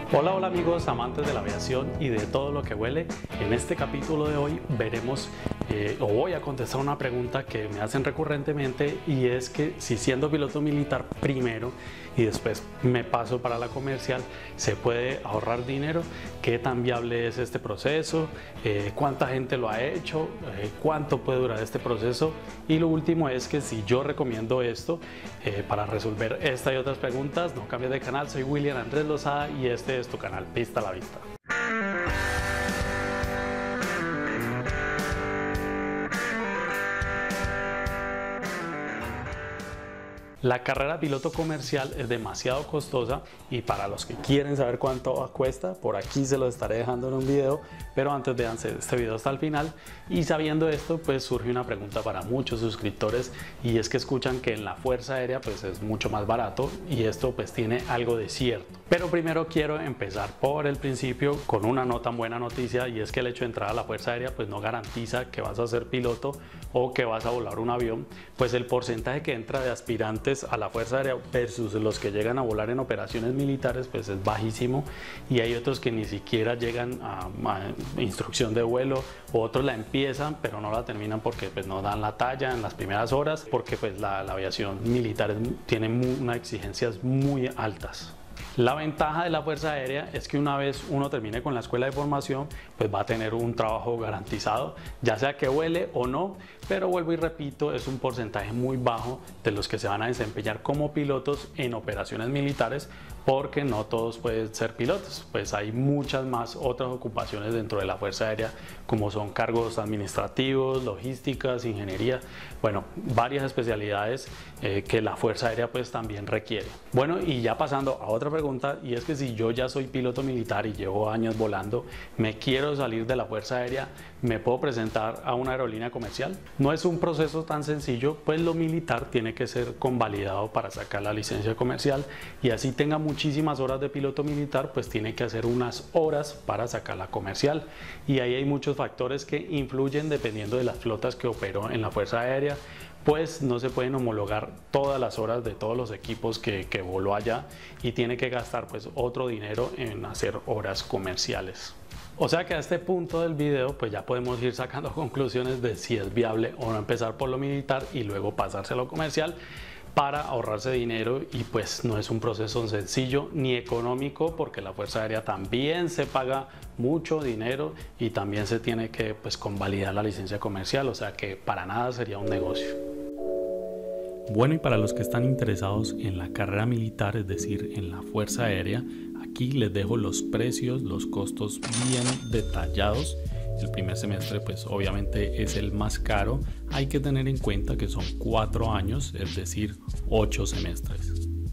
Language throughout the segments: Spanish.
Hola, hola amigos amantes de la aviación y de todo lo que huele. En este capítulo de hoy veremos o voy a contestar una pregunta que me hacen recurrentemente, y es que si siendo piloto militar primero y después me paso para la comercial, ¿se puede ahorrar dinero? ¿Qué tan viable es este proceso? ¿Cuánta gente lo ha hecho? ¿Cuánto puede durar este proceso? Y lo último es que si yo recomiendo esto para resolver esta y otras preguntas. No cambies de canal, soy William Andrés Lozada y este es tu canal Pista a la Vista. La carrera de piloto comercial es demasiado costosa, y para los que quieren saber cuánto cuesta, por aquí se lo estaré dejando en un video, pero antes véanse este video hasta el final. Y sabiendo esto, pues surge una pregunta para muchos suscriptores, y es que escuchan que en la Fuerza Aérea pues es mucho más barato, y esto pues tiene algo de cierto. Pero primero quiero empezar por el principio con una no tan buena noticia, y es que el hecho de entrar a la Fuerza Aérea pues no garantiza que vas a ser piloto o que vas a volar un avión. Pues el porcentaje que entra de aspirantes a la Fuerza Aérea versus los que llegan a volar en operaciones militares pues es bajísimo, y hay otros que ni siquiera llegan a instrucción de vuelo, o otros la empiezan pero no la terminan porque pues no dan la talla en las primeras horas, porque pues la aviación militar tiene unas exigencias muy altas. La ventaja de la Fuerza Aérea es que una vez uno termine con la escuela de formación, pues va a tener un trabajo garantizado, ya sea que vuele o no, pero vuelvo y repito, es un porcentaje muy bajo de los que se van a desempeñar como pilotos en operaciones militares, porque no todos pueden ser pilotos, pues hay muchas más otras ocupaciones dentro de la Fuerza Aérea, como son cargos administrativos, logísticas, ingeniería, bueno, varias especialidades que la Fuerza Aérea pues también requiere. Bueno, y ya pasando a otra pregunta, y es que si yo ya soy piloto militar y llevo años volando, me quiero salir de la Fuerza Aérea, ¿me puedo presentar a una aerolínea comercial? No es un proceso tan sencillo, pues lo militar tiene que ser convalidado para sacar la licencia comercial, y así tenga muchísimas horas de piloto militar, pues tiene que hacer unas horas para sacar la comercial, y ahí hay muchos factores que influyen dependiendo de las flotas que operó en la Fuerza Aérea. Pues no se pueden homologar todas las horas de todos los equipos que voló allá, y tiene que gastar pues otro dinero en hacer horas comerciales. O sea que a este punto del video pues ya podemos ir sacando conclusiones de si es viable o no empezar por lo militar y luego pasarse a lo comercial para ahorrarse dinero. Y pues no es un proceso sencillo ni económico, porque la Fuerza Aérea también se paga mucho dinero y también se tiene que pues convalidar la licencia comercial, o sea que para nada sería un negocio. Bueno, y para los que están interesados en la carrera militar, es decir, en la Fuerza Aérea, aquí les dejo los precios, los costos bien detallados. El primer semestre pues obviamente es el más caro. Hay que tener en cuenta que son 4 años, es decir, 8 semestres.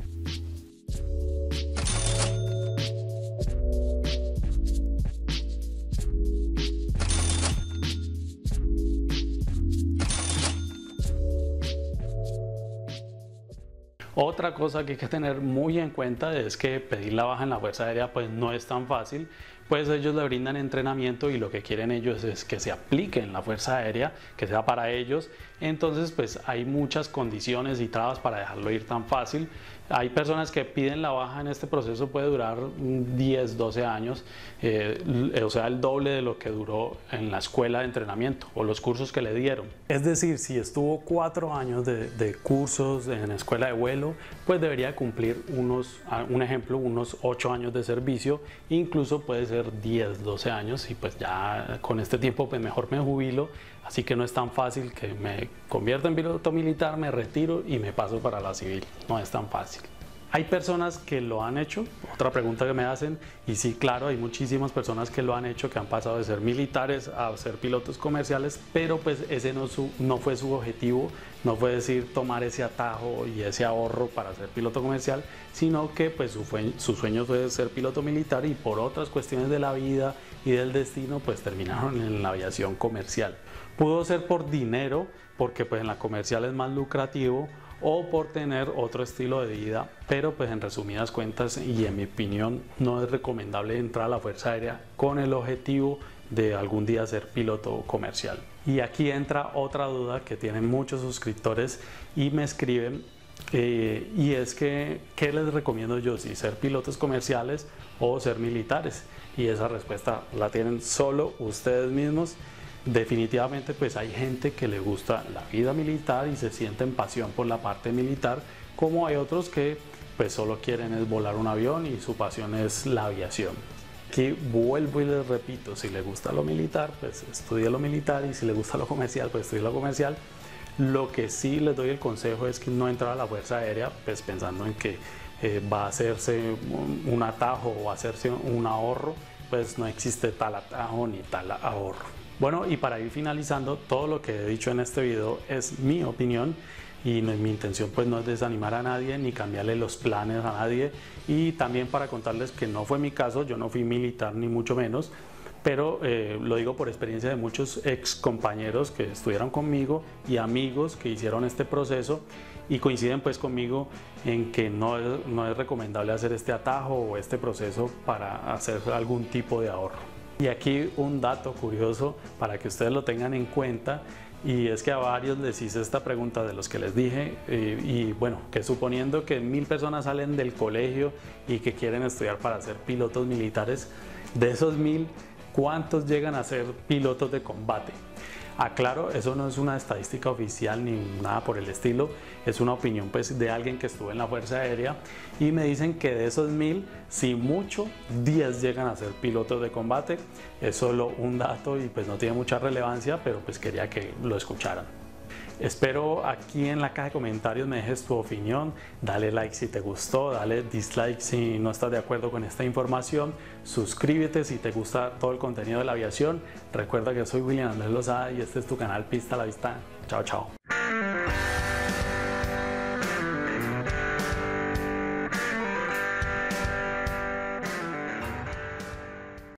Otra cosa que hay que tener muy en cuenta es que pedir la baja en la Fuerza Aérea pues no es tan fácil, pues ellos le brindan entrenamiento y lo que quieren ellos es que se aplique en la Fuerza Aérea, que sea para ellos. Entonces pues hay muchas condiciones y trabas para dejarlo ir tan fácil. Hay personas que piden la baja en este proceso, puede durar 10, 12 años, o sea el doble de lo que duró en la escuela de entrenamiento o los cursos que le dieron. Es decir, si estuvo 4 años de cursos en escuela de vuelo, pues debería cumplir un ejemplo, unos 8 años de servicio, incluso puede ser 10, 12 años, y pues ya con este tiempo pues mejor me jubilo. Así que no es tan fácil que me convierta en piloto militar, me retiro y me paso para la civil. No es tan fácil. Hay personas que lo han hecho, otra pregunta que me hacen, y sí, claro, hay muchísimas personas que lo han hecho, que han pasado de ser militares a ser pilotos comerciales, pero pues ese no fue su objetivo, no fue decir tomar ese atajo y ese ahorro para ser piloto comercial, sino que pues su sueño fue ser piloto militar, y por otras cuestiones de la vida y del destino pues terminaron en la aviación comercial. Pudo ser por dinero, porque pues en la comercial es más lucrativo, o por tener otro estilo de vida, pero pues en resumidas cuentas y en mi opinión no es recomendable entrar a la Fuerza Aérea con el objetivo de algún día ser piloto comercial. Y aquí entra otra duda que tienen muchos suscriptores y me escriben, y es que ¿qué les recomiendo yo? Si ser pilotos comerciales o ser militares? Y esa respuesta la tienen solo ustedes mismos. Definitivamente pues hay gente que le gusta la vida militar y se siente en pasión por la parte militar, como hay otros que pues solo quieren es volar un avión y su pasión es la aviación. Que vuelvo y les repito, si le gusta lo militar, pues estudie lo militar, y si le gusta lo comercial, pues estudie lo comercial. Lo que sí les doy el consejo es que no entrar a la Fuerza Aérea pues pensando en que va a hacerse un atajo o hacerse un ahorro. Pues no existe tal atajo ni tal ahorro. Bueno, y para ir finalizando, todo lo que he dicho en este video es mi opinión, y mi intención pues no es desanimar a nadie ni cambiarle los planes a nadie, y también para contarles que no fue mi caso. Yo no fui militar ni mucho menos, pero lo digo por experiencia de muchos ex compañeros que estuvieron conmigo y amigos que hicieron este proceso, y coinciden pues conmigo en que no es recomendable hacer este atajo o este proceso para hacer algún tipo de ahorro. Y aquí un dato curioso para que ustedes lo tengan en cuenta, y es que a varios les hice esta pregunta de los que les dije, y bueno, que suponiendo que 1000 personas salen del colegio y que quieren estudiar para ser pilotos militares, de esos 1000, ¿cuántos llegan a ser pilotos de combate? Aclaro, eso no es una estadística oficial ni nada por el estilo, es una opinión pues de alguien que estuvo en la Fuerza Aérea, y me dicen que de esos 1000, si mucho, 10 llegan a ser pilotos de combate. Es solo un dato y pues no tiene mucha relevancia, pero pues quería que lo escucharan. Espero aquí en la caja de comentarios me dejes tu opinión, dale like si te gustó, dale dislike si no estás de acuerdo con esta información, suscríbete si te gusta todo el contenido de la aviación. Recuerda que soy William Andrés Lozada y este es tu canal Pista a la Vista. Chao, chao.